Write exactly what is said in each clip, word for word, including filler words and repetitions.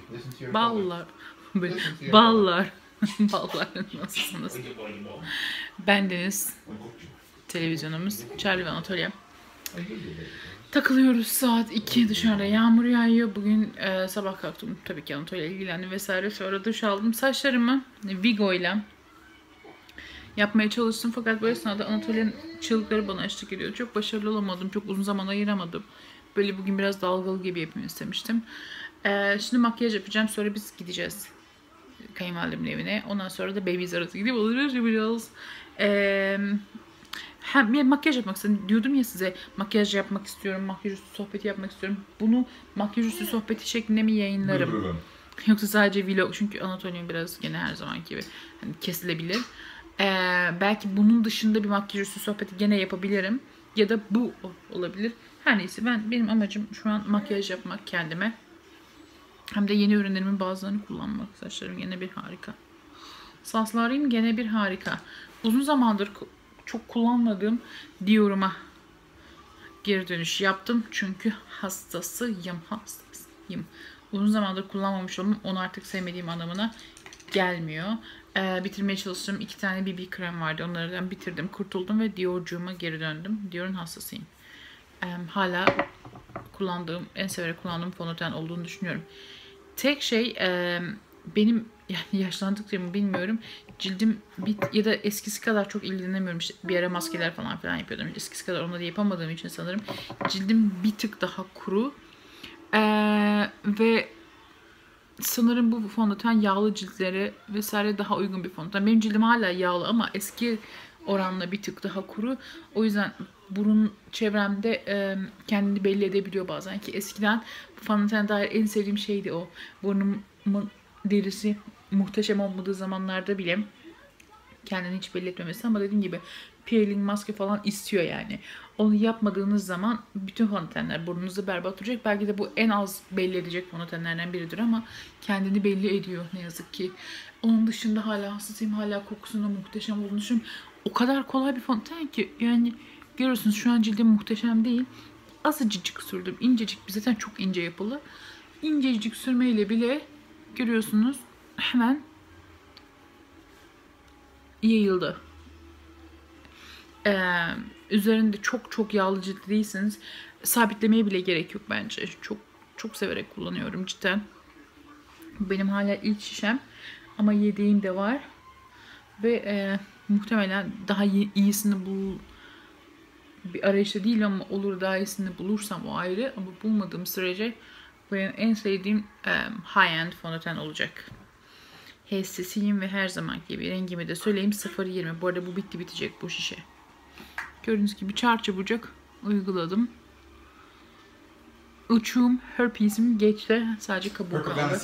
Ballar. Ballar. Ballar. Nasılsınız? Bendeniz. Televizyonumuz. Charlie ve Anatolia. Takılıyoruz, saat iki, dışarıda yağmur yağıyor. Bugün e, sabah kalktım. Tabii ki Anatolia ilgilendim vesaire. Sonra duş aldım. Saçlarımı Vigo ile yapmaya çalıştım. Fakat bu esnada Anatolia'nın çığlıkları bana eşlik ediyor. Çok başarılı olamadım. Çok uzun zaman ayıramadım. Böyle bugün biraz dalgalı gibi yapmayı istemiştim. Ee, şimdi makyaj yapacağım. Sonra biz gideceğiz kayınvalidemin evine. Ondan sonra da babies arası gidip alırız yapacağız. Ee, hem makyaj yapmak istedim. Diyordum ya size, makyaj yapmak istiyorum. Makyaj üstü sohbeti yapmak istiyorum. Bunu makyaj üstü sohbeti şeklinde mi yayınlarım? Yoksa sadece vlog. Çünkü Anatolia'nın biraz gene her zaman gibi hani kesilebilir. Ee, belki bunun dışında bir makyaj üstü sohbeti gene yapabilirim. Ya da bu olabilir. Her neyse, ben benim amacım şu an makyaj yapmak kendime. Hem de yeni ürünlerimin bazılarını kullanmak. Saçlarım gene bir harika. Saçlarım gene bir harika. Uzun zamandır çok kullanmadığım Dior'uma geri dönüş yaptım. Çünkü hastasıyım. Hastasıyım. Uzun zamandır kullanmamış olmam onu artık sevmediğim anlamına gelmiyor. Ee, bitirmeye çalıştığım iki tane B B krem vardı. Onlardan bitirdim, kurtuldum ve Dior'cuma geri döndüm. Dior'un hastasıyım. Ee, hala kullandığım, en severek kullandığım fondöten olduğunu düşünüyorum. Tek şey e, benim yani yaşlandıkça mı bilmiyorum, cildim bit ya da eskisi kadar çok ilgilenemiyorum. İşte bir ara maskeler falan filan yapıyordum. Eskisi kadar onları yapamadığım için sanırım cildim bir tık daha kuru. Ee, ve sanırım bu fondöten yağlı ciltlere vesaire daha uygun bir fondöten. Benim cildim hala yağlı ama eski oranla bir tık daha kuru. O yüzden burun çevremde e, kendini belli edebiliyor bazen ki eskiden fondöten dair en sevdiğim şeydi o. Burnumun derisi muhteşem olmadığı zamanlarda bile kendini hiç belli etmemesi, ama dediğim gibi peeling maske falan istiyor yani. Onu yapmadığınız zaman bütün fondötenler burnunuzu berbat duracak. Belki de bu en az belli edecek fondötenlerden biridir ama kendini belli ediyor ne yazık ki. Onun dışında hala hassasıyım, hala kokusunda muhteşem olduğunu düşünüyorum. O kadar kolay bir fondöten ki yani görüyorsunuz şu an cildim muhteşem değil. Azıcık sürdüm, incecik, zaten çok ince yapılı. İncecik sürmeyle bile görüyorsunuz hemen yayıldı. Ee, üzerinde çok çok yağlı cilt değilseniz sabitlemeye bile gerek yok bence. Çok çok severek kullanıyorum cidden. Benim hala ilk şişem ama yediğim de var. Ve e, muhtemelen daha iyisini bul bir arayışta değil ama olur, daha iyisini bulursam o ayrı, ama bulmadığım sürece benim en sevdiğim e, high-end fondöten olacak. Hessesiyim ve her zaman gibi rengimi de söyleyeyim, sıfır yirmi. Bu arada bu bitti, bitecek bu şişe. Gördüğünüz gibi çarçabucak uyguladım. Uçum, herpesim geçti. Sadece kabuğu kaldı.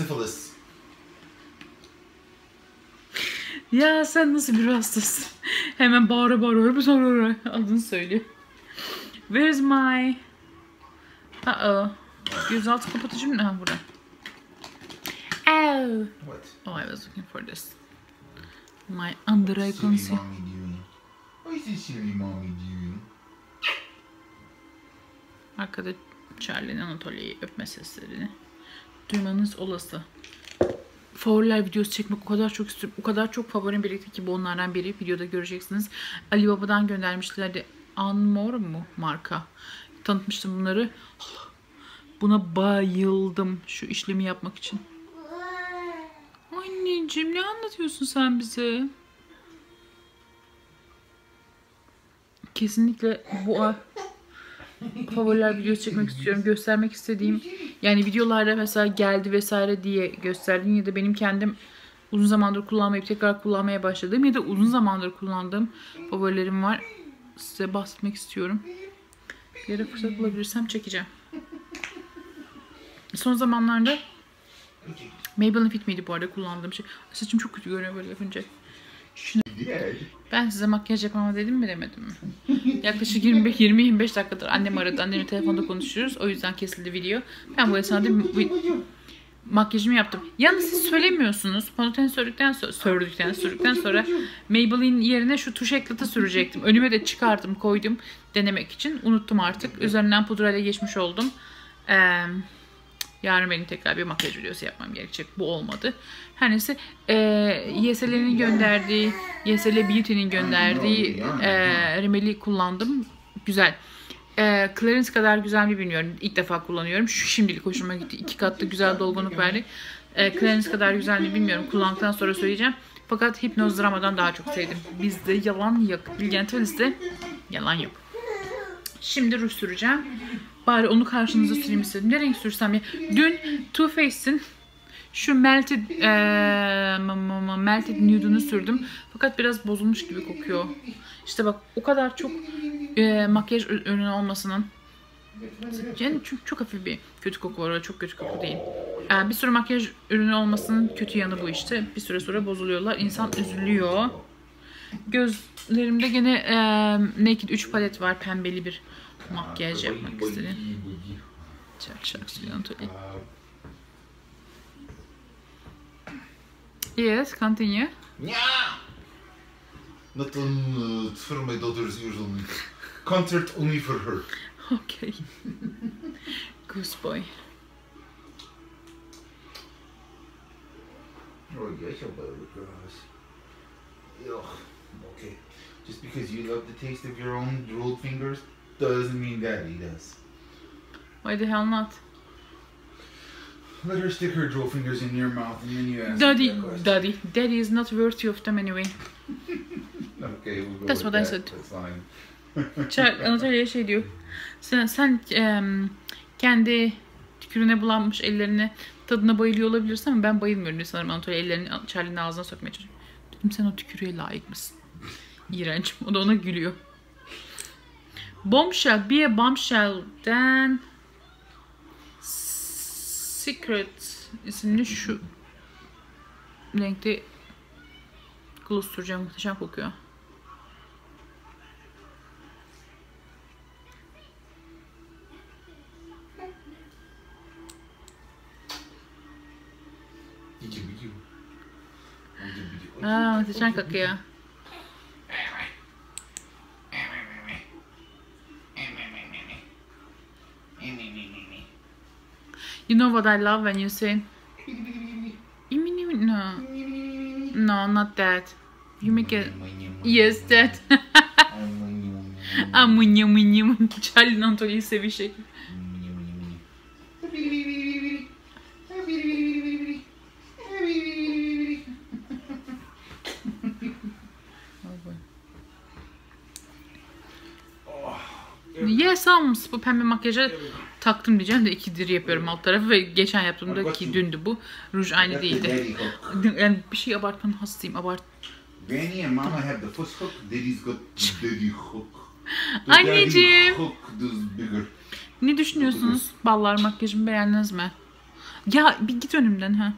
Ya sen nasıl bir hastasın? Hemen bağıra bağıra herpes bağıra adını söylüyor. Where's my... Uh-oh. Gözaltı kapatıcım ne? Ha, burada. Oh. What? Oh, I was looking for this. My under eye concealer. What is this silly mommy doing? Arkada Charlie'nin Anatolia'yı öpme seslerini duymanız olası. Favoriler videosu çekmek o kadar çok istiyorum. O kadar çok favorim birikti ki bu onlardan biri. Videoda göreceksiniz. Ali Baba'dan göndermişlerdi. Anmor mu marka? Tanıtmıştım bunları. Buna bayıldım. Şu işlemi yapmak için. Anneciğim ne anlatıyorsun sen bize? Kesinlikle bu ay favoriler videosu çekmek istiyorum. Göstermek istediğim, yani videolarda mesela geldi vesaire diye gösterdiğim ya da benim kendim uzun zamandır kullanmayıp tekrar kullanmaya başladığım ya da uzun zamandır kullandığım favorilerim var. Size bahsetmek istiyorum. Bir ara fırsat bulabilirsem çekeceğim. Son zamanlarda Maybelline Fit miydi bu arada kullandığım şey. Saçım çok kötü görünüyor böyle yapınca. Şunu... Ben size makyaj yapmama dedim mi demedim mi? Yaklaşık yirmi yirmi beş dakikadır annem aradı. Annemle telefonda konuşuyoruz. O yüzden kesildi video. Ben bu esnada makyajımı yaptım. Yalnız siz söylemiyorsunuz. Fondöten sürdükten sonra, sürdükten, sürdükten sonra Maybelline yerine şu tuş eklatı sürecektim. Önüme de çıkardım, koydum denemek için. Unuttum artık. Üzerinden pudrayla geçmiş oldum. Ee, Yarın benim tekrar bir makyaj videosu yapmam gerekecek. Bu olmadı. Her neyse e, Y S L'nin gönderdiği, Y S L Beauty'nin gönderdiği e, rimeli kullandım. Güzel. E, Clarins kadar güzel mi bilmiyorum. İlk defa kullanıyorum. Şu şimdilik hoşuma gitti. İki katlı güzel dolgunluk verdi. E, Clarins kadar güzel mi bilmiyorum. Kullandıktan sonra söyleyeceğim. Fakat Hypnose Drama'dan daha çok sevdim. Bizde yalan yok. Bilgen Tuvalet'te yalan yok. Şimdi ruj süreceğim. Bari onu karşınıza süreyim istedim. Ne renk sürsem ya? Dün Too Faced'in şu Melted ee, Melted Nude'unu sürdüm. Fakat biraz bozulmuş gibi kokuyor. İşte bak o kadar çok e, makyaj ürünü olmasının yani çok, çok hafif bir kötü koku var. Çok kötü koku değil. Yani bir sürü makyaj ürünü olmasının kötü yanı bu işte. Bir süre sonra bozuluyorlar. İnsan üzülüyor. Gözlerimde gene e, Naked üç palet var. Pembeli bir makyaj yapmak istedim. Çak çak suyan tuli. Yes, continue. Yeah. Not on uh, for my daughters usually. Concert only for her. Okay. Goose boy. Oh yes, I love the grass. Ugh. Okay. Just because you love the taste of your own drooled fingers doesn't mean Daddy does. Why the hell not? Let her stick her drool fingers in your mouth and then you ask Daddy, that question. Daddy, Daddy is not worthy of them anyway. Okay, we'll go That's with what I that. said. That's fine. Çak, Anatolia'ya şey diyor. Sen, sen em, kendi tükürüğüne bulanmış ellerine tadına bayılıyor olabilirsin ama ben bayılmıyorum diyor sanırım. Anatolia ellerini Charlie'nin ağzına sokmaya çalışıyor. Dedim sen o tükürüğe layık mısın? İğrenç. O da ona gülüyor. Bombshell. Be a Bombshell'den Secret isimli şu renkte gloss süreceğim. Muhteşem kokuyor. Aa, muhteşem kokuyor. You know what I love when you say no, no, not that. You make it. Yes, that. Amunya munya munya. Charlie'nin Anatolia'yı sevişecek. Yes, Ams. Bu pembe makyaja taktım diyeceğim de ikidir yapıyorum alt tarafı ve geçen yaptığımda ki dündü bu. Ruj aynı değildi. Yani bir şey abartmanın hastayım. Abart. Granny and Mama have the first hook. Daddy's got daddy hook. Anneciğim. Hook is bigger. Ne düşünüyorsunuz? Ballar makyajımı beğendiniz mi? Ya bir git önümden ha.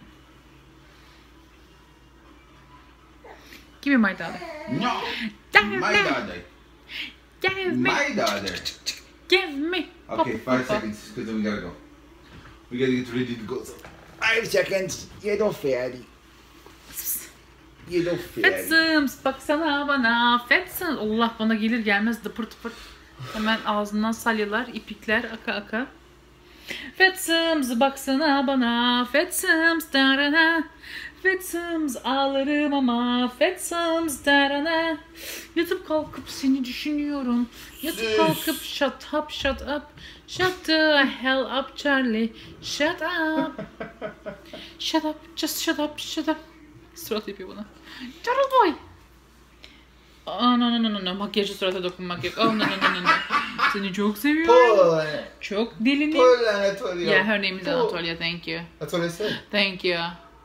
Give me my daughter. No. My daughter. Give me. My daughter. Give me. Okay, five seconds, because then we gotta go. We gotta get ready to go. So, five seconds. You don't fatty. You don't fatty. Fetsims, baksana bana. Fetsims. Allah bana gelir gelmez dıpır tıpır. Hemen ağzından salyalar, ipikler aka aka. Fetsims, baksana bana. Fetsims, darana. Fetsims, ağlarım ama. Fetsims, darana. Yatıp kalkıp seni düşünüyorum. Yatıp kalkıp shut up, shut up. Shut the hell up Charlie. Shut up. Shut up, just shut up, shut up. Surat yapıyor bana. Charlie boy. Oh, no no no no no. Makyajı surata dokunmak yok. Oh no no no no. Seni çok seviyorum. Çok dilini. Pull Anatolia. Yeah, her name is Anatolia. Thank you. That's what I said. Thank you.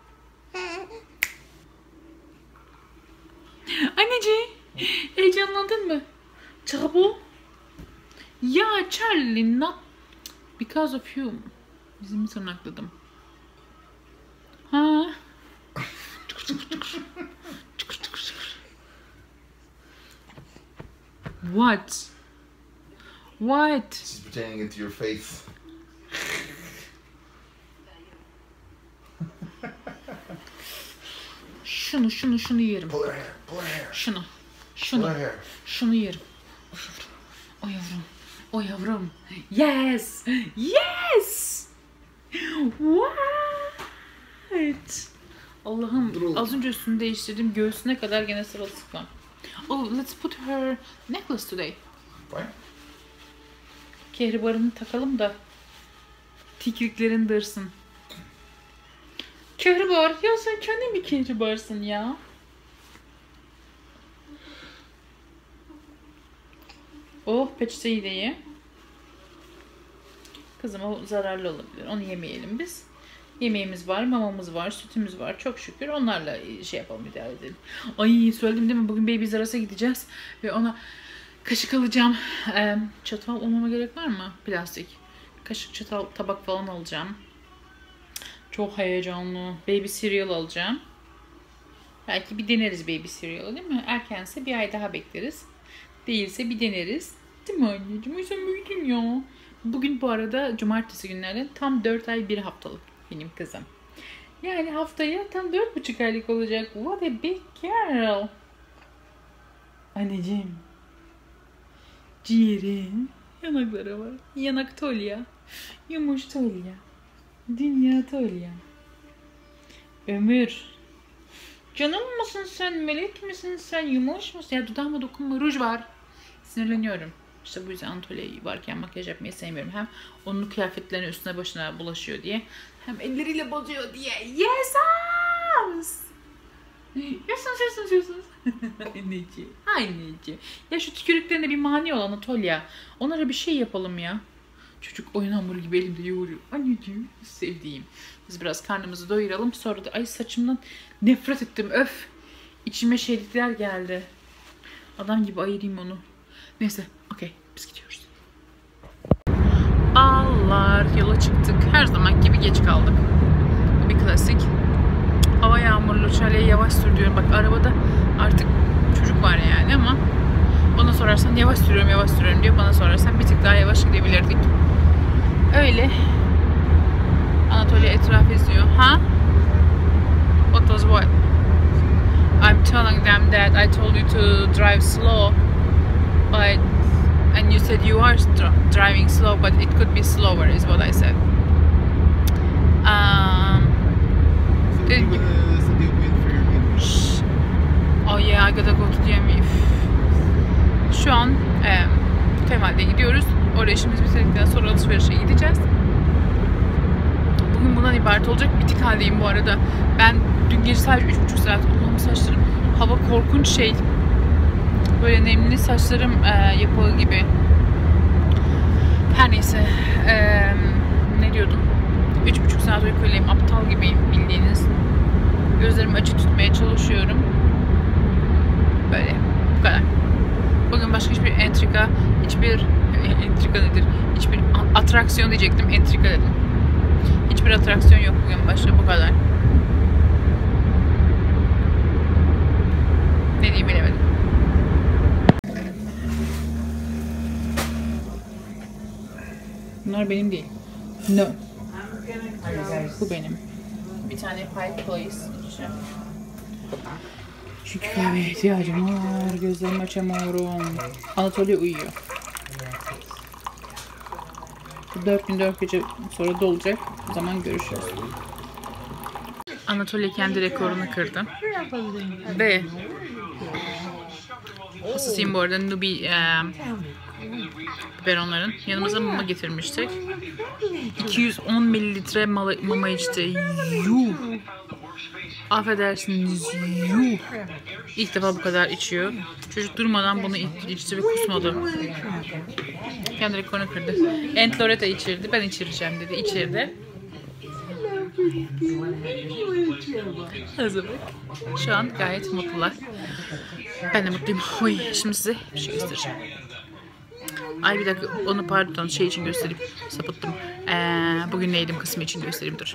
Anneciğim, heyecanlandın mı? Çabuk. Ya Charlie, not because of you. Bizim tırnakladım. Ha? What? What? She's pretending it to your face. Şunu, şunu, şunu yerim. Pull her hair. Pull her hair. Şunu, şunu, Pull her hair. şunu yerim. O yavrum, o yavrum. Yes, yes. What? Allah'ım, az önce üstünü değiştirdim. Göğsüne kadar gene sırılsıklam. Oh, let's put her necklace today. What? Kehribarını takalım da tikliklerin dırsın. Kehribar, ya sen kendin bir kehribarsın ya. Oh, peçeteyi de ye. Kızım o zararlı olabilir. Onu yemeyelim biz. Yemeğimiz var, mamamız var, sütümüz var. Çok şükür onlarla şey yapalım, idare edelim. Ay söyledim değil mi? Bugün Baby's Aras'a gideceğiz. Ve ona kaşık alacağım. Ee, çatal olmama gerek var mı? Plastik. Kaşık, çatal, tabak falan alacağım. Çok heyecanlı. Baby cereal alacağım. Belki bir deneriz baby cereal'ı değil mi? Erkense bir ay daha bekleriz. Değilse bir deneriz. Değil mi anneciğim? Ay sen büyüdün ya. Bugün bu arada cumartesi günlerden tam dört ay bir haftalık benim kızım. Yani haftaya tam dört buçuk aylık olacak. What a big girl. Anneciğim. Ciğerin yanakları var. Yanak Tolya. Yumuş Tolya. Dünya Tolya. Ömür. Canım mısın sen? Melek misin sen? Yumuş musun? Ya dudağıma dokunma. Ruj var. Sinirleniyorum. İşte bu yüzden Anatolia varken makyaj yapmayı sevmiyorum. Hem onun kıyafetlerinin üstüne başına bulaşıyor diye. Hem elleriyle bozuyor diye. Yes! Yaşasın, yaşasın, yaşasın. Anneciğim. Anneciğim. Ya şu tükürüklerine bir mani ol Anatolia. Onlara bir şey yapalım ya. Çocuk oyun hamuru gibi elimde yoğuruyor. Anneciğim sevdiğim. Biz biraz karnımızı doyuralım. Sonra da ay saçımdan nefret ettim. Öf. İçime şeylikler geldi. Adam gibi ayırayım onu. Neyse. Okey. Biz gidiyoruz. Ballar. Yola çıktık. Her zaman gibi geç kaldık. Bu bir klasik. Hava yağmurlu. Şöyle yavaş sür diyorum. Bak arabada artık çocuk var yani ama bana sorarsan yavaş sürüyorum yavaş sürüyorum diyor. Bana sorarsan bir tık daha yavaş gidebilirdik. Öyle. Anatolia etraf izliyor. Ha? What was what? I'm telling them that I told you to drive slow, but and you said you are driving slow, but it could be slower, is what I said. Um. Shh. Oh yeah, I gotta go to D M V. Şu an e, Kemal'de gidiyoruz. Oraya işimiz bitirdikten sonra alışverişe gideceğiz. Bugün bundan ibaret olacak. Bitik haldeyim bu arada. Ben dün gece sadece üç buçuk saat Allah'ım saçlarım. Hava korkunç şey. Böyle nemli saçlarım e, yapağı gibi. Her neyse. E, ne diyordum? üç buçuk saat uykuluyum. Aptal gibiyim bildiğiniz. Gözlerimi açık tutmaya çalışıyorum. Böyle. Bu kadar. Bugün başka hiçbir entrika, hiçbir entrika nedir? Hiçbir atraksiyon diyecektim, entrika dedim. Hiçbir atraksiyon yok bugün başka, bu kadar. Ne diyeyim bilemedim. Bunlar benim değil. No. Bu benim. Bir tane Pike Place içeceğim. Çünkü kahveye ihtiyacım var. Gözlerimi açamıyorum. Anatolia uyuyor. Bu dört gün dört gece sonra dolacak. O zaman görüşürüz. Anatolia kendi rekorunu kırdı. Ve hastasıyım bu arada. Nubi e, biberonların. Yanımıza mama getirmiştik. iki yüz on mililitre mama içti. Yuh! Affedersiniz. Yuh! İlk defa bu kadar içiyor. Çocuk durmadan bunu içti ve kusmadı. Kendi rekorunu kırdı. Aunt Loretta içirdi. Ben içireceğim dedi. İçirdi. Hazır bak. Şu an gayet mutlular. Ben de mutluyum. Oy, şimdi size bir şey göstereceğim. Ay bir dakika, onu pardon şey için göstereyim. Sapıttım. Ee, bugün neydim kısmı için göstereyim, dur.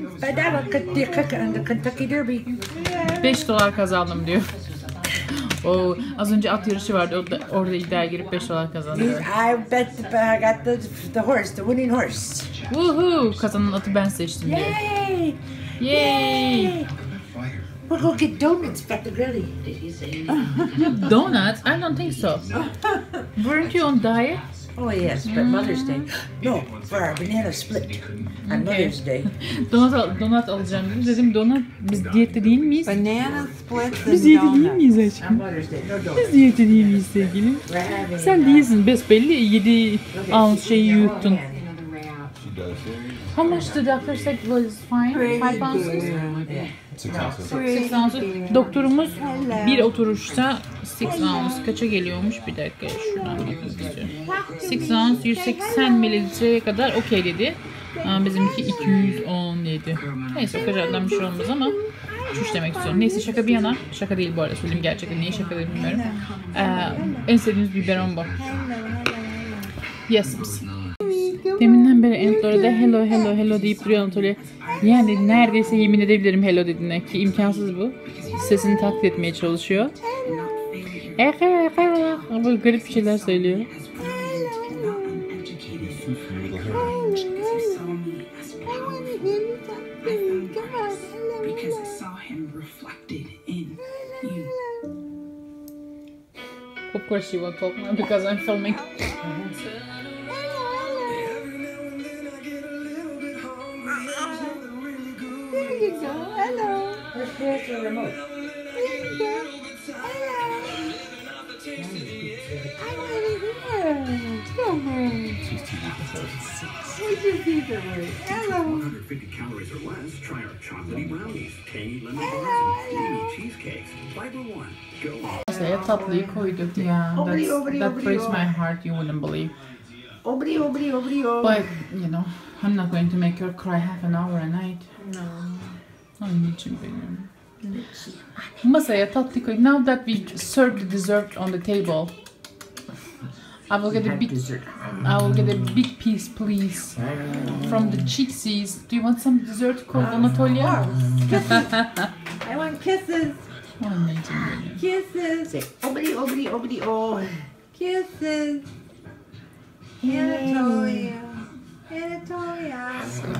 beş dolar kazandım diyor. Oo, az önce at yarışı vardı. Orada, orada iddiaya girip beş dolar kazandı. I bet the, I got the, the horse, the winning horse. Woohoo! Kazanan atı ben seçtim diyor. Yay! Yay! We'll go get donuts at the grilly. Donuts? I don't think so. Weren't you on diet? Oh yes, but Mother's Day. No, for our banana split on Mother's Day. Donat, al- donat alacağım dedim. Dedim donat, biz diyette değil miyiz? Banana splits Biz and diyette değil donuts. miyiz On aşkım? Mother's Day, no Biz donuts. diyette değil miyiz sevgilim? We're having. Sen uh, değilsin besbelli yedi okay, ounce şeyi she- yuttun. hand. She does. How much the doctor said was fine? Five ounces? Yeah. Six ounces. Six ounces. Doktorumuz bir oturuşta six ounce kaça geliyormuş? Bir dakika şuradan bakmak istiyorum. six ounce yüz seksen mililitreye kadar okey dedi. Ama bizimki iki yüz on yedi. Neyse o kadardan bir şey olmaz ama çüş demek istiyorum. Neyse şaka bir yana. Şaka değil bu arada söyleyeyim gerçekten. Niye şaka değil bilmiyorum. Ee, en sevdiğimiz biberon bu. Yes. Deminden beri Anatolia'da hello hello hello deyip duruyor Anatolia. Yani neredeyse yemin edebilirim hello dediğine ki imkansız bu. Sesini taklit etmeye çalışıyor. Böyle garip bir şeyler söylüyor. Of course she won't talk now because I'm filming. Where's the remote? one hundred fifty calories or less, try our chocolatey brownies, tangy lemon bars, and creamy cheesecakes. Flavor one. Go on. Masaya tatlıyı koyduk. Yeah, Obri, that's, obri, that obri, breaks obri. my heart, you wouldn't believe. Obri, obri, obri, obri. But, you know, I'm not going to make her cry half an hour a night. No. Anneciğim benim. Masaya tatlı koy. Now that we served the dessert on the table, I will get a Have big, dessert. I will get a big piece, please, from the cheeksies. Do you want some dessert called Anatolia? I want kisses. Anneciğim benim. Kisses. Say, obri, obri, obri, oh. Kisses. Anatolia. Anatolia.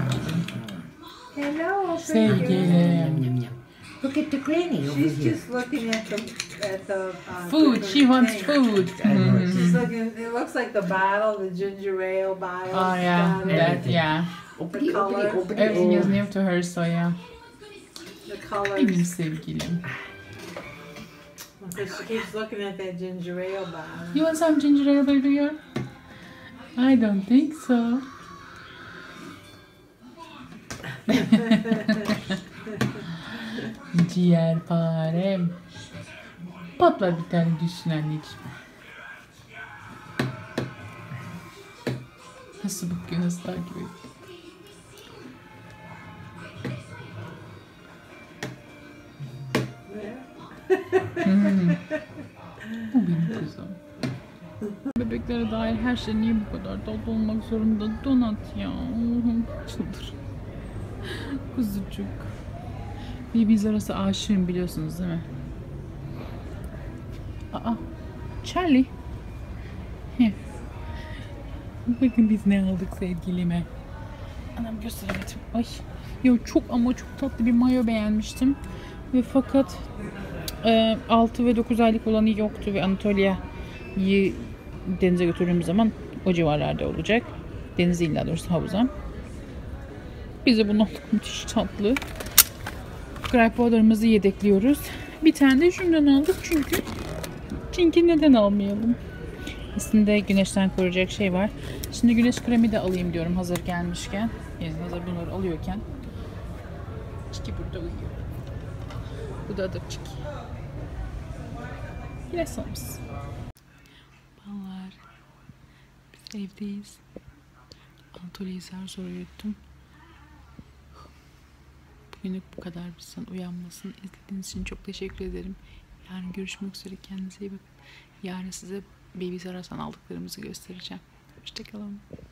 Hello, Sevgilim. Yum, yum. Look at the granny over She's here. just looking at the at the uh, Food. cooker She wants thing. food. Mhm. She's looking. It looks like the bottle, the ginger ale bottle. Oh yeah, Got it. that yeah. Obri, obri, obri, Everything is oh. new to her, so yeah. The Benim colors. sevgilim. Because she keeps looking at that ginger ale bottle. You want some ginger ale, baby girl? I don't think so. Ciğerparem. Patlar bir tane düşsün anneciğim. Nasıl bakıyor, nasıl takip ediyor? Hmm. Bu benim kızım. Bebeklere dair her şey niye bu kadar tatlı olmak zorunda? Donat ya. Allah'ım çıldır. Kuzucuk. Babies arası aşığım biliyorsunuz değil mi? Aa. Charlie. Heh. Bakın biz ne aldık sevgilime. Anam gösteremedim. Ay. Ya çok ama çok tatlı bir mayo beğenmiştim. Ve fakat e, altı ve dokuz aylık olanı yoktu ve Anatolia'yı denize götürdüğümüz zaman o civarlarda olacak. Deniz değil daha doğrusu havuza. Biz de bunu aldık. Müthiş tatlı. Grape water'ımızı yedekliyoruz. Bir tane de şundan aldık çünkü çünkü neden almayalım? Üstünde güneşten koruyacak şey var. Şimdi güneş kremi de alayım diyorum hazır gelmişken. Yani hazır bunları alıyorken. Çiki burada uyuyor. Bu da adı Çiki. İlaç almışız. Ballar. Biz evdeyiz. Anatolia'yı zar zor uyuttum. Bugünlük bu kadar. Bizden uyanmasını izlediğiniz için çok teşekkür ederim. Yarın görüşmek üzere. Kendinize iyi bakın. Yarın size Baby Saras'tan aldıklarımızı göstereceğim. Hoşçakalın.